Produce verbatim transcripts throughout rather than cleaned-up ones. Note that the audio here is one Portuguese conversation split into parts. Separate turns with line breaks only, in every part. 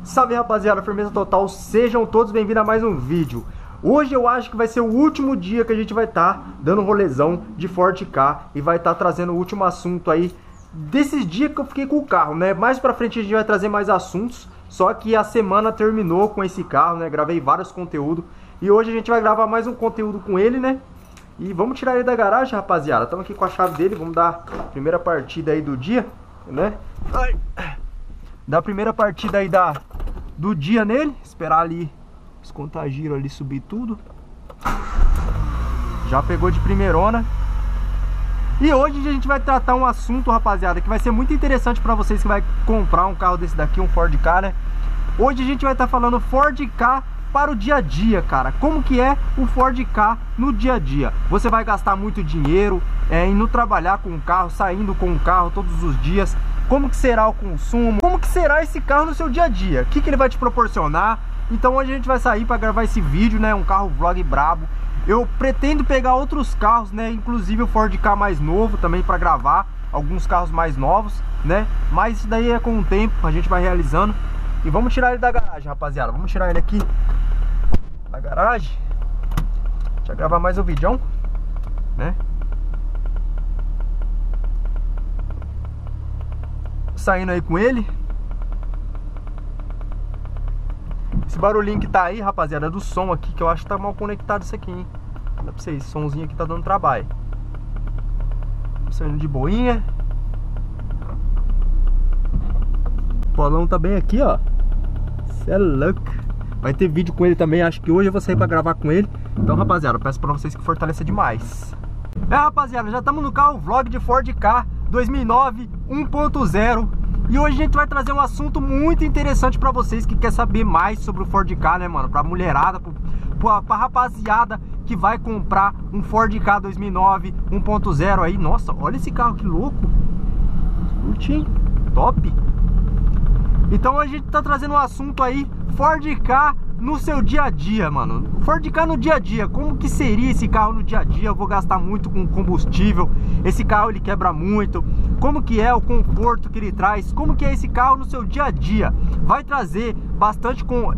Salve rapaziada, firmeza total, sejam todos bem-vindos a mais um vídeo. Hoje eu acho que vai ser o último dia que a gente vai estar tá dando um rolezão de Ford Ka e vai estar tá trazendo o último assunto aí desses dias que eu fiquei com o carro, né? Mais pra frente a gente vai trazer mais assuntos, só que a semana terminou com esse carro, né? Gravei vários conteúdos e hoje a gente vai gravar mais um conteúdo com ele, né? E vamos tirar ele da garagem, rapaziada. Estamos aqui com a chave dele, vamos dar a primeira partida aí do dia, né? Ai. Dar a primeira partida aí da, do dia nele. Esperar ali os contagiros ali subir tudo. Já pegou de primeirona. E hoje a gente vai tratar um assunto, rapaziada, que vai ser muito interessante para vocês que vai comprar um carro desse daqui, um Ford Ka, né? Hoje a gente vai estar tá falando Ford Ka para o dia a dia, cara. Como que é o Ford Ka no dia a dia? Você vai gastar muito dinheiro é, indo trabalhar com o carro, saindo com o carro todos os dias. Como que será o consumo? Como que será esse carro no seu dia a dia? O que que ele vai te proporcionar? Então hoje a gente vai sair para gravar esse vídeo, né? Um carro vlog brabo. Eu pretendo pegar outros carros, né? Inclusive o Ford Ka mais novo também para gravar. Alguns carros mais novos, né? Mas isso daí é com o tempo, a gente vai realizando. E vamos tirar ele da garagem, rapaziada. Vamos tirar ele aqui da garagem. Deixa eu gravar mais um vídeo, né? Saindo aí com ele. Esse barulhinho que tá aí, rapaziada, é do som aqui, que eu acho que tá mal conectado isso aqui, hein? Dá pra vocês, esse somzinho aqui tá dando trabalho. Saindo de boinha. O polão tá bem aqui, ó. Cê é louco. Vai ter vídeo com ele também, acho que hoje eu vou sair pra gravar com ele. Então, rapaziada, eu peço pra vocês que fortaleça demais. É, rapaziada, já estamos no carro vlog de Ford Ka dois mil e nove um ponto zero. E hoje a gente vai trazer um assunto muito interessante pra vocês que quer saber mais sobre o Ford Ka, né, mano? Pra mulherada, pra, pra rapaziada que vai comprar um Ford Ka dois mil e nove um ponto zero aí. Nossa, olha esse carro que louco. Curti, top. Então a gente tá trazendo um assunto aí, Ford Ka no seu dia a dia, mano. Ford Ka no dia a dia, como que seria esse carro no dia a dia? Eu vou gastar muito com combustível, esse carro ele quebra muito. Como que é o conforto que ele traz? Como que é esse carro no seu dia a dia? Vai trazer bastante com...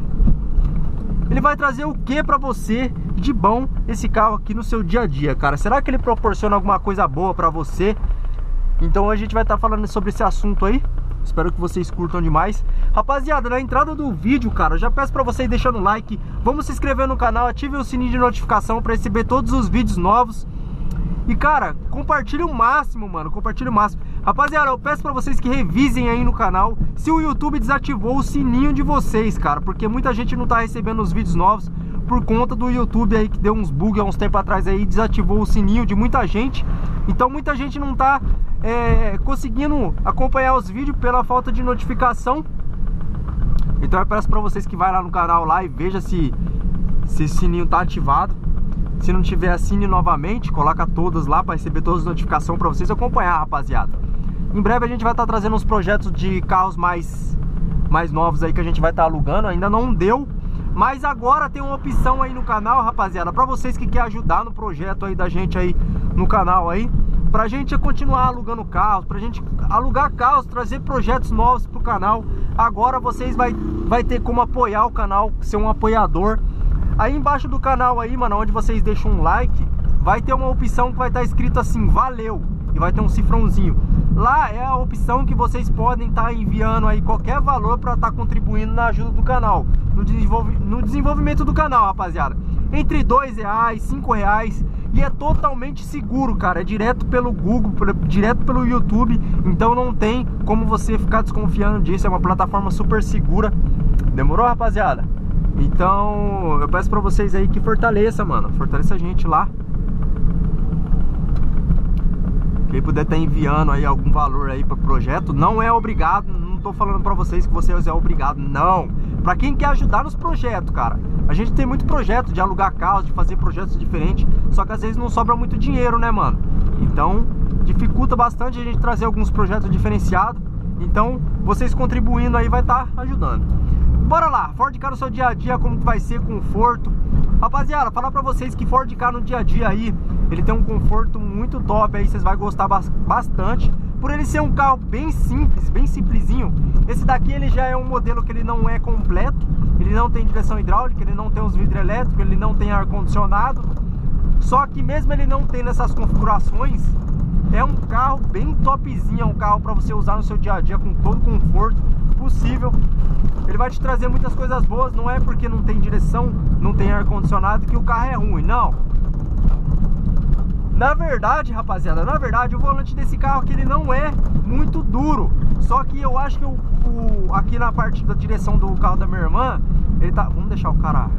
Ele vai trazer o que pra você de bom esse carro aqui no seu dia a dia, cara? Será que ele proporciona alguma coisa boa pra você? Então a gente vai estar tá falando sobre esse assunto aí. Espero que vocês curtam demais. Rapaziada, na entrada do vídeo, cara, eu já peço pra vocês deixando o like. Vamos se inscrever no canal, ative o sininho de notificação pra receber todos os vídeos novos. E, cara, compartilhe o máximo, mano. Compartilhe o máximo. Rapaziada, eu peço pra vocês que revisem aí no canal se o YouTube desativou o sininho de vocês, cara. Porque muita gente não tá recebendo os vídeos novos por conta do YouTube aí que deu uns bugs há uns tempos atrás aí, desativou o sininho de muita gente. Então muita gente não tá é, conseguindo acompanhar os vídeos pela falta de notificação. Então eu peço pra vocês que vai lá no canal lá e veja se, se esse sininho tá ativado. Se não tiver, assine novamente, coloca todas lá para receber todas as notificações para vocês acompanhar, rapaziada. Em breve a gente vai estar tá trazendo uns projetos de carros mais, mais novos aí que a gente vai estar tá alugando. Ainda não deu, mas agora tem uma opção aí no canal, rapaziada, para vocês que querem ajudar no projeto aí da gente aí no canal aí, pra gente continuar alugando carros, pra gente alugar carros, trazer projetos novos pro canal. Agora vocês vai, vai ter como apoiar o canal, ser um apoiador. Aí embaixo do canal aí, mano, onde vocês deixam um like, vai ter uma opção que vai estar escrito assim, valeu, e vai ter um cifrãozinho. Lá é a opção que vocês podem estar enviando aí qualquer valor para estar contribuindo na ajuda do canal, no, desenvolve, no desenvolvimento do canal, rapaziada. Entre dois reais, cinco reais, e é totalmente seguro, cara. É direto pelo Google, direto pelo YouTube, então não tem como você ficar desconfiando disso. É uma plataforma super segura. Demorou, rapaziada? Então, eu peço pra vocês aí que fortaleça, mano. Fortaleça a gente lá. Quem puder estar enviando aí algum valor aí pro projeto, não é obrigado. Não tô falando pra vocês que vocês é obrigado, não. Pra quem quer ajudar nos projetos, cara. A gente tem muito projeto de alugar carros, de fazer projetos diferentes. Só que às vezes não sobra muito dinheiro, né, mano? Então, dificulta bastante a gente trazer alguns projetos diferenciados. Então, vocês contribuindo aí vai estar ajudando. Bora lá, Ford Ka no seu dia a dia, como que vai ser, conforto. Rapaziada, falar pra vocês que Ford Ka no dia a dia aí, ele tem um conforto muito top aí, vocês vão gostar bastante. por ele ser um carro bem simples, bem simplesinho, esse daqui ele já é um modelo que ele não é completo. Ele não tem direção hidráulica, ele não tem os vidros elétricos, ele não tem ar-condicionado. Só que mesmo ele não tendo essas configurações, é um carro bem topzinho, é um carro para você usar no seu dia a dia com todo o conforto possível. Ele vai te trazer muitas coisas boas, não é porque não tem direção, não tem ar-condicionado que o carro é ruim, não. Na verdade, rapaziada, na verdade o volante desse carro aqui ele não é muito duro. Só que eu acho que o, o, aqui na parte da direção do carro da minha irmã, ele tá... Vamos deixar o cara...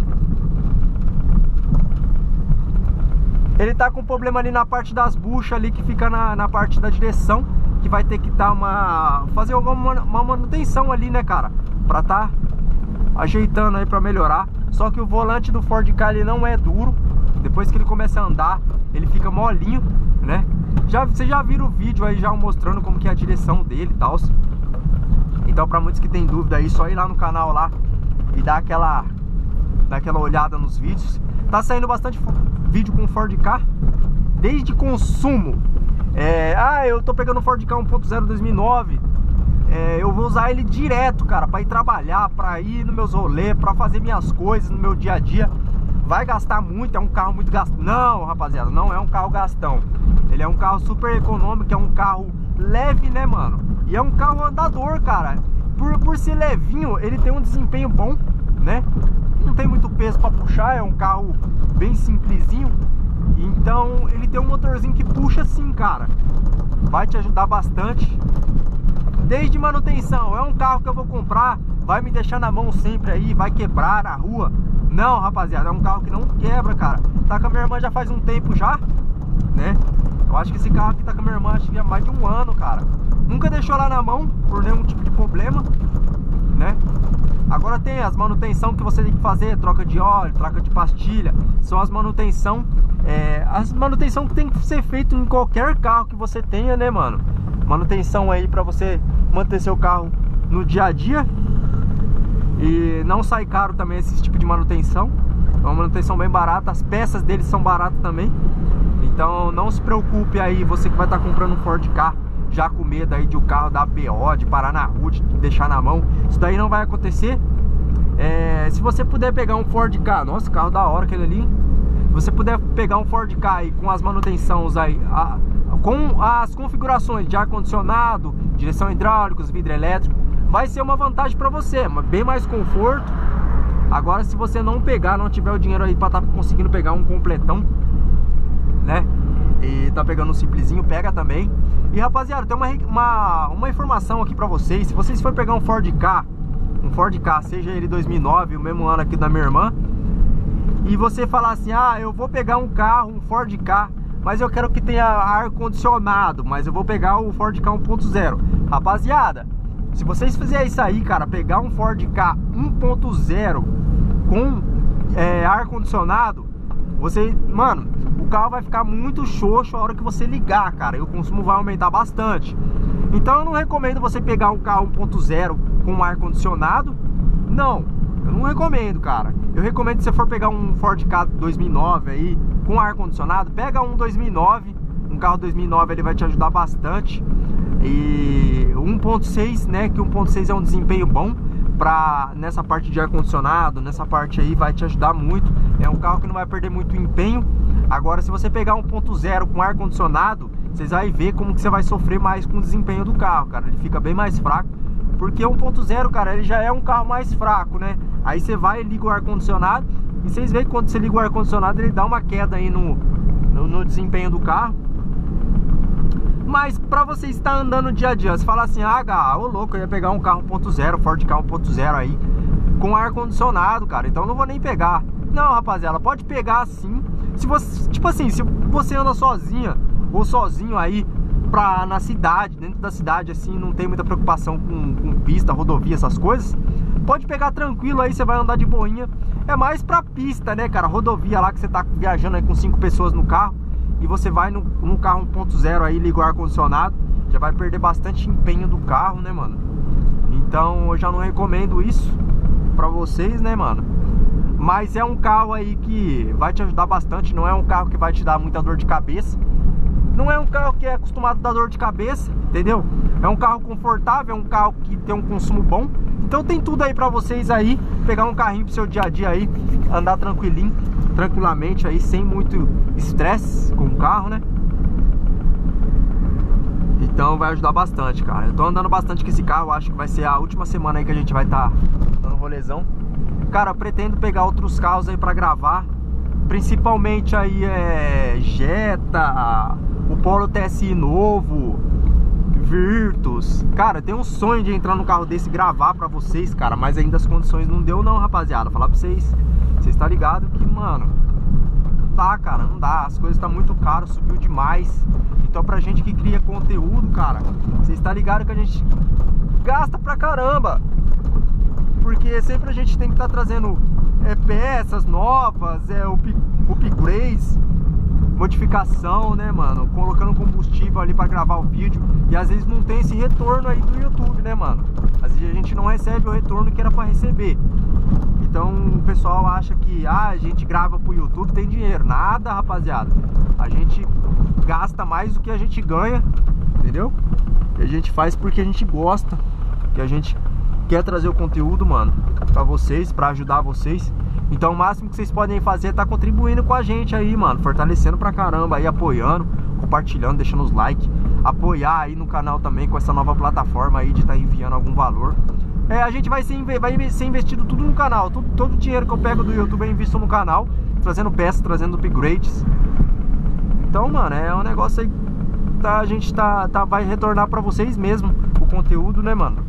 Ele tá com problema ali na parte das buchas ali que fica na, na parte da direção, que vai ter que dar uma... fazer uma, uma manutenção ali, né, cara? Pra tá ajeitando aí pra melhorar. Só que o volante do Ford Ka ele não é duro. Depois que ele começa a andar, ele fica molinho, né? Já, vocês já viram o vídeo aí já mostrando como que é a direção dele e tal. Então pra muitos que tem dúvida aí, só ir lá no canal lá e dar aquela, dar aquela olhada nos vídeos. Tá saindo bastante vídeo com o Ford Ka, desde consumo. É, ah, eu tô pegando o Ford Ka um ponto zero dois mil e nove. É, eu vou usar ele direto, cara, pra ir trabalhar, pra ir nos meus rolês, pra fazer minhas coisas no meu dia a dia. Vai gastar muito, é um carro muito gastão. Não, rapaziada, não é um carro gastão. Ele é um carro super econômico, é um carro leve, né, mano? E é um carro andador, cara. Por, por ser levinho, ele tem um desempenho bom, né? Não tem muito peso pra puxar, é um carro bem simplesinho. Então, ele tem um motorzinho que puxa sim, cara. Vai te ajudar bastante. Desde manutenção, é um carro que eu vou comprar, vai me deixar na mão sempre aí, vai quebrar na rua. Não, rapaziada, é um carro que não quebra, cara. Tá com a minha irmã já faz um tempo já, né? Eu acho que esse carro aqui tá com a minha irmã acho que há mais de um ano, cara. Nunca deixou lá na mão por nenhum tipo de problema, né? Agora tem as manutenção que você tem que fazer, troca de óleo, troca de pastilha. São as manutenção, é, as manutenção que tem que ser feito em qualquer carro que você tenha, né, mano? Manutenção aí pra você manter seu carro no dia a dia. E não sai caro também esse tipo de manutenção. É uma manutenção bem barata. As peças deles são baratas também. Então não se preocupe aí, você que vai estar comprando um Ford Ka já com medo aí de o carro dar B O, de parar na rua, de deixar na mão. Isso daí não vai acontecer. É, se você puder pegar um Ford Ka, nossa, carro da hora aquele ali. Se você puder pegar um Ford Ka aí com as manutenções aí, a, com as configurações de ar-condicionado, direção hidráulica, vidro elétrico, vai ser uma vantagem para você, bem mais conforto. Agora, se você não pegar, não tiver o dinheiro aí para estar tá conseguindo pegar um completão, né? E tá pegando um simplesinho, pega também. E rapaziada, tem uma, uma, uma informação aqui para vocês. Se vocês forem pegar um Ford Ka, um Ford Ka, seja ele dois mil e nove, o mesmo ano aqui da minha irmã, e você falar assim, ah, eu vou pegar um carro, um Ford Ka, mas eu quero que tenha ar-condicionado, mas eu vou pegar o Ford Ka um ponto zero. Rapaziada, se vocês fizerem isso aí, cara, pegar um Ford Ka um ponto zero com é, ar-condicionado, você, mano, o carro vai ficar muito xoxo a hora que você ligar, cara, e o consumo vai aumentar bastante. Então eu não recomendo você pegar um carro um ponto zero com ar-condicionado. Não, eu não recomendo, cara. Eu recomendo que você for pegar um Ford Ka dois mil e nove aí com ar-condicionado, pega um dois mil e nove, um carro dois mil e nove, ele vai te ajudar bastante. E um ponto seis, né, que um ponto seis é um desempenho bom pra, nessa parte de ar-condicionado, nessa parte aí vai te ajudar muito. É um carro que não vai perder muito empenho. Agora, se você pegar um ponto zero com ar-condicionado, vocês vão ver como que você vai sofrer mais com o desempenho do carro, cara. Ele fica bem mais fraco, porque um ponto zero, cara, ele já é um carro mais fraco, né? Aí você vai e liga o ar-condicionado, e vocês veem que quando você liga o ar-condicionado, ele dá uma queda aí no, no, no desempenho do carro. Mas pra você estar andando dia a dia, você fala assim, ah, Gá, ô louco, eu ia pegar um carro um ponto zero, Ford Ka um ponto zero aí, com ar-condicionado, cara, então não vou nem pegar. Não, rapaziada, pode pegar sim. Se você, tipo assim, se você anda sozinha ou sozinho aí pra, na cidade, dentro da cidade, assim, não tem muita preocupação com, com pista, rodovia, essas coisas, pode pegar tranquilo aí, você vai andar de boinha. É mais pra pista, né, cara, rodovia lá que você tá viajando aí com cinco pessoas no carro, e você vai no, no carro um ponto zero aí, liga o ar-condicionado, já vai perder bastante empenho do carro, né, mano? Então eu já não recomendo isso pra vocês, né, mano? Mas é um carro aí que vai te ajudar bastante, não é um carro que vai te dar muita dor de cabeça. Não é um carro que é acostumado a dar dor de cabeça, entendeu? É um carro confortável, é um carro que tem um consumo bom. Então tem tudo aí pra vocês aí, pegar um carrinho pro seu dia a dia aí, andar tranquilinho, tranquilamente aí, sem muito estresse com o carro, né? Então vai ajudar bastante, cara. Eu tô andando bastante com esse carro, acho que vai ser a última semana aí que a gente vai estar tá dando rolezão. Cara, eu pretendo pegar outros carros aí pra gravar, principalmente aí é Jetta, o Polo T S I novo, Virtus. Cara, eu tenho um sonho de entrar no carro desse e gravar pra vocês, cara, mas ainda as condições não deu não, rapaziada. Falar pra vocês, vocês tá ligado que, mano, não dá, cara, não dá. As coisas tá muito caro, subiu demais. Então pra gente que cria conteúdo, cara, vocês tá ligado que a gente gasta pra caramba, porque sempre a gente tem que estar tá trazendo é, peças novas, é, upgrades, modificação, né, mano? Colocando combustível ali pra gravar o vídeo. E às vezes não tem esse retorno aí do YouTube, né, mano? Às vezes a gente não recebe o retorno que era pra receber. Então o pessoal acha que ah, a gente grava pro YouTube, tem dinheiro. Nada, rapaziada. A gente gasta mais do que a gente ganha, entendeu? E a gente faz porque a gente gosta, que a gente quer trazer o conteúdo, mano, pra vocês, pra ajudar vocês. Então o máximo que vocês podem fazer é tá contribuindo com a gente aí, mano, fortalecendo pra caramba aí, apoiando, compartilhando, deixando os likes, apoiar aí no canal também com essa nova plataforma aí de tá enviando algum valor. É, a gente vai ser, vai ser investido tudo no canal, tudo, todo o dinheiro que eu pego do YouTube eu invisto no canal, trazendo peças, trazendo upgrades. Então, mano, é um negócio aí, tá, a gente tá, tá, vai retornar pra vocês mesmo o conteúdo, né, mano?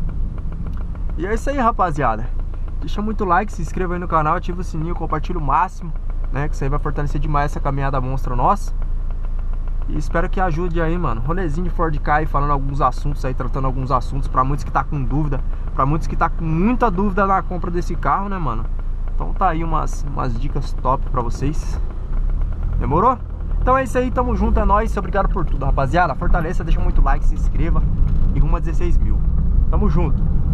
E é isso aí, rapaziada. Deixa muito like, se inscreva aí no canal, ativa o sininho, compartilha o máximo, né? Que isso aí vai fortalecer demais essa caminhada monstra nossa. E espero que ajude aí, mano. Rolezinho de Ford Ka aí, falando alguns assuntos aí, tratando alguns assuntos pra muitos que tá com dúvida, pra muitos que tá com muita dúvida na compra desse carro, né, mano? Então tá aí umas, umas dicas top pra vocês. Demorou? Então é isso aí, tamo junto, é nóis. Obrigado por tudo, rapaziada. Fortaleça, deixa muito like, se inscreva e rumo a dezesseis mil. Tamo junto.